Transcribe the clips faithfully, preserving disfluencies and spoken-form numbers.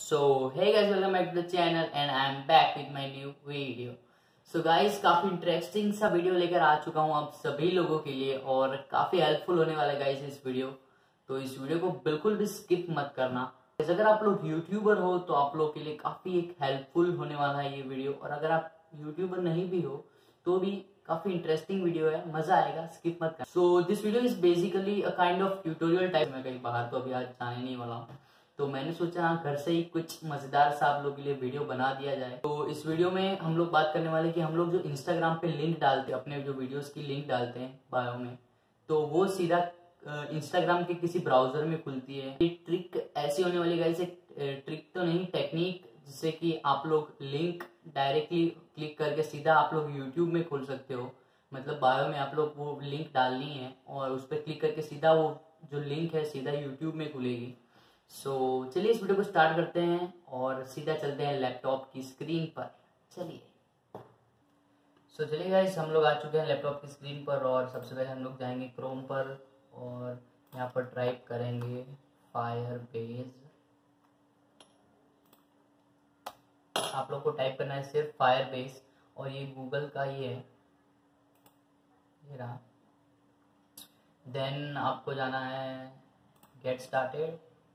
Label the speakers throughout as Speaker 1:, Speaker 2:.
Speaker 1: So hey guys, welcome back to the channel and I am back with my new video. So guys, काफी interesting सा video लेकर आ चुका हूँ आप सभी लोगों के लिए और काफी हेल्पफुल होने वाला है गाइस इस वीडियो। तो इस वीडियो को बिल्कुल भी स्किप मत करना। अगर आप लोग यूट्यूबर हो तो आप लोग के लिए काफी एक हेल्पफुल होने वाला है ये वीडियो, और अगर आप यूट्यूबर नहीं भी हो तो भी काफी इंटरेस्टिंग वीडियो है, मजा आएगा, स्किप मत करना। So this video is basically a kind of tutorial type. मैं कहीं बाहर तो अभी आज जाने नहीं वाला हूँ, तो मैंने सोचा घर से ही कुछ मजेदार सा आप लोगों के लिए वीडियो बना दिया जाए। तो इस वीडियो में हम लोग बात करने वाले कि हम लोग जो इंस्टाग्राम पे लिंक डालते हैं, अपने जो वीडियोस की लिंक डालते हैं बायो में, तो वो सीधा इंस्टाग्राम के किसी ब्राउजर में खुलती है। ये ट्रिक ऐसी होने वाली गाइस, ट्रिक तो नहीं, टेक्निक, जिससे कि आप लोग लिंक डायरेक्टली क्लिक करके सीधा आप लोग यूट्यूब में खोल सकते हो। मतलब बायो में आप लोग वो लिंक डालनी है और उस पर क्लिक करके सीधा वो जो लिंक है सीधा यूट्यूब में खुलेगी। सो so, चलिए इस वीडियो को स्टार्ट करते हैं और सीधा चलते हैं लैपटॉप की स्क्रीन पर। चलिए सो so, चलिए गाइस, हम लोग आ चुके हैं लैपटॉप की स्क्रीन पर और सबसे पहले हम लोग जाएंगे क्रोम पर और यहाँ पर टाइप करेंगे फायरबेस। आप लोग को टाइप करना है सिर्फ फायरबेस और ये गूगल का ही है, ये रहा। देन आपको जाना है गेट स्टार्टेड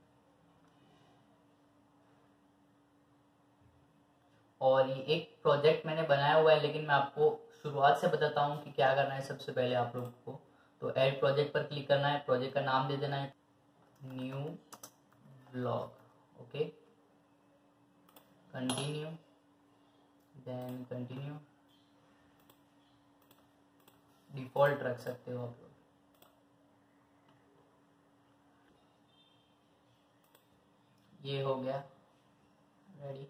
Speaker 1: और ये एक प्रोजेक्ट मैंने बनाया हुआ है, लेकिन मैं आपको शुरुआत से बताता हूँ कि क्या करना है। सबसे पहले आप लोगों को तो ऐड प्रोजेक्ट पर क्लिक करना है, प्रोजेक्ट का नाम दे देना है new blog. Okay, continue, then continue. Default रख सकते हो आप लोग। ये हो गया रेडी,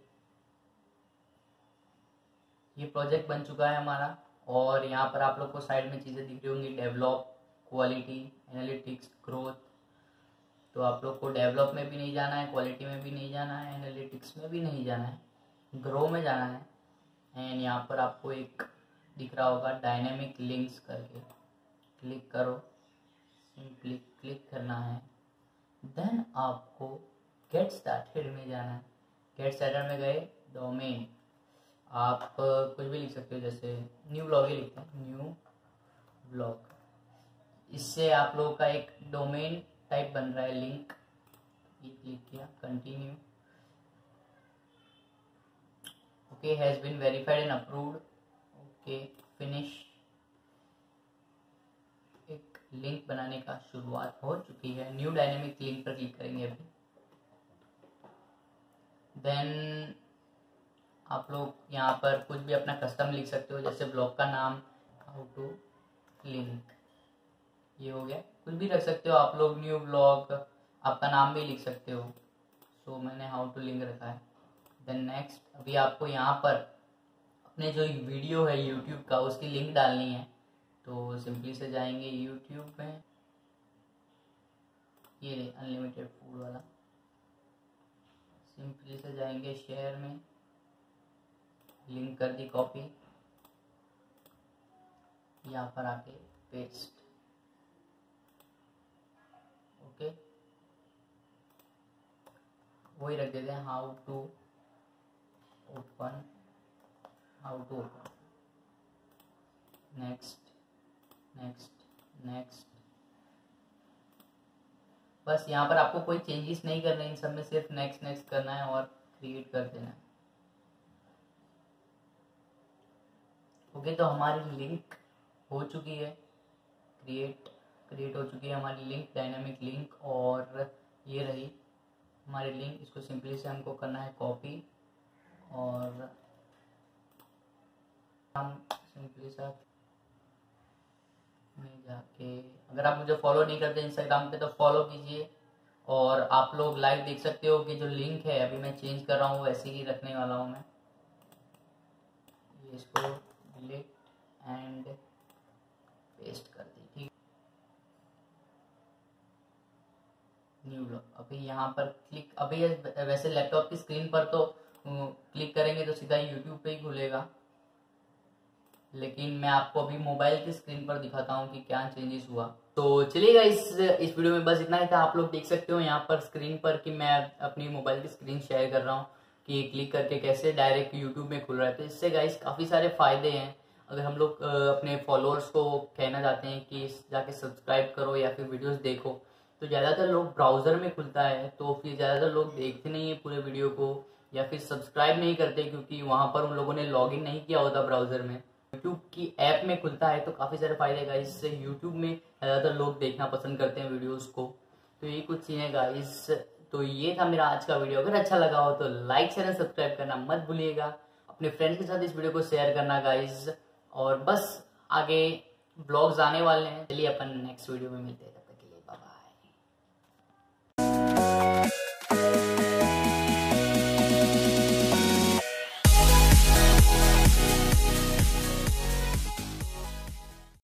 Speaker 1: ये प्रोजेक्ट बन चुका है हमारा। और यहाँ पर आप लोग को साइड में चीज़ें दिख रही होंगी, डेवलप, क्वालिटी, एनालिटिक्स, ग्रोथ। तो आप लोग को डेवलप में भी नहीं जाना है, क्वालिटी में भी नहीं जाना है, एनालिटिक्स में भी नहीं जाना है, ग्रो में जाना है। एंड यहाँ पर आपको एक दिख रहा होगा डायनेमिक लिंक्स करके, क्लिक करो, सिंपली क्लिक करना है। देन आपको गेट स्टार्टेड में जाना है। गेट स्टार्टेड में गए, डोमेन आप कुछ भी लिख सकते हो, जैसे न्यू ब्लॉग ही लिखते हैं, न्यू ब्लॉग। इससे आप लोगों का एक डोमेन टाइप बन रहा है, लिंक। ये क्लिक किया, continue. Okay, has been verified and approved. Okay, finish. एक लिंक बनाने का शुरुआत हो चुकी है। न्यू डायनेमिक लिंक पर क्लिक करेंगे अभी। देन आप लोग यहाँ पर कुछ भी अपना कस्टम लिख सकते हो, जैसे ब्लॉग का नाम हाउ टू लिंक, ये हो गया। कुछ भी रख सकते हो आप लोग, न्यू ब्लॉग, आपका नाम भी लिख सकते हो। सो so, मैंने हाउ टू लिंक रखा है। देन नेक्स्ट, अभी आपको यहाँ पर अपने जो वीडियो है यूट्यूब का उसकी लिंक डालनी है। तो सिंपली से जाएंगे यूट्यूब में, ये अनलिमिटेड फूड वाला, सिंपली से जाएंगे शेयर में, लिंक कर दी कॉपी, यहाँ पर आके पेस्ट। ओके, वही रख देते हैं how to open, how to open. Next next next. बस यहाँ पर आपको कोई चेंजेस नहीं करने, इन सब में सिर्फ नेक्स्ट नेक्स्ट करना है और क्रिएट कर देना है। ओके okay, तो हमारी लिंक हो चुकी है, क्रिएट क्रिएट हो चुकी है हमारी लिंक, डायनामिक लिंक। और ये रही हमारी लिंक। इसको सिंपली से हमको करना है कॉपी और हम सिंपली सा में जाके, अगर आप मुझे फॉलो नहीं करते इंस्टाग्राम पे तो फॉलो कीजिए। और आप लोग लाइव देख सकते हो कि जो लिंक है अभी मैं चेंज कर रहा हूँ, वैसे ही रखने वाला हूँ मैं। ये इसको डिलीट एंड पेस्ट कर दी, ठीक। न्यू ब्लॉग, अभी यहाँ पर क्लिक, अभी वैसे लैपटॉप की स्क्रीन पर तो क्लिक करेंगे तो सीधा यूट्यूब पे ही खुलेगा, लेकिन मैं आपको अभी मोबाइल की स्क्रीन पर दिखाता हूँ कि क्या चेंजेस हुआ। तो चलिए गाइस, इस वीडियो में बस इतना ही था। आप लोग देख सकते हो यहाँ पर स्क्रीन पर कि मैं अपनी मोबाइल की स्क्रीन शेयर कर रहा हूँ कि क्लिक करके कैसे डायरेक्ट यूट्यूब में खुल रहा है। तो इससे गाइस काफ़ी सारे फायदे हैं। अगर हम लोग अपने फॉलोअर्स को कहना चाहते हैं कि जाके सब्सक्राइब करो या फिर वीडियोस देखो, तो ज़्यादातर लोग ब्राउज़र में खुलता है, तो फिर ज़्यादातर लोग देखते नहीं है पूरे वीडियो को या फिर सब्सक्राइब नहीं करते, क्योंकि वहाँ पर उन लोगों ने लॉगिन नहीं किया होता ब्राउज़र में। यूट्यूब की ऐप में खुलता है तो काफ़ी सारे फायदे गाइस। इससे यूट्यूब में ज़्यादातर लोग देखना पसंद करते हैं वीडियोस को। तो ये कुछ चीज़ें गाइस। तो ये था मेरा आज का वीडियो। अगर अच्छा लगा हो तो लाइक शेयर एंड सब्सक्राइब करना मत भूलिएगा। अपने फ्रेंड्स के साथ इस वीडियो को शेयर करना गाइस। और बस आगे ब्लॉग्स आने वाले हैं। चलिए अपन नेक्स्ट वीडियो में मिलते हैं।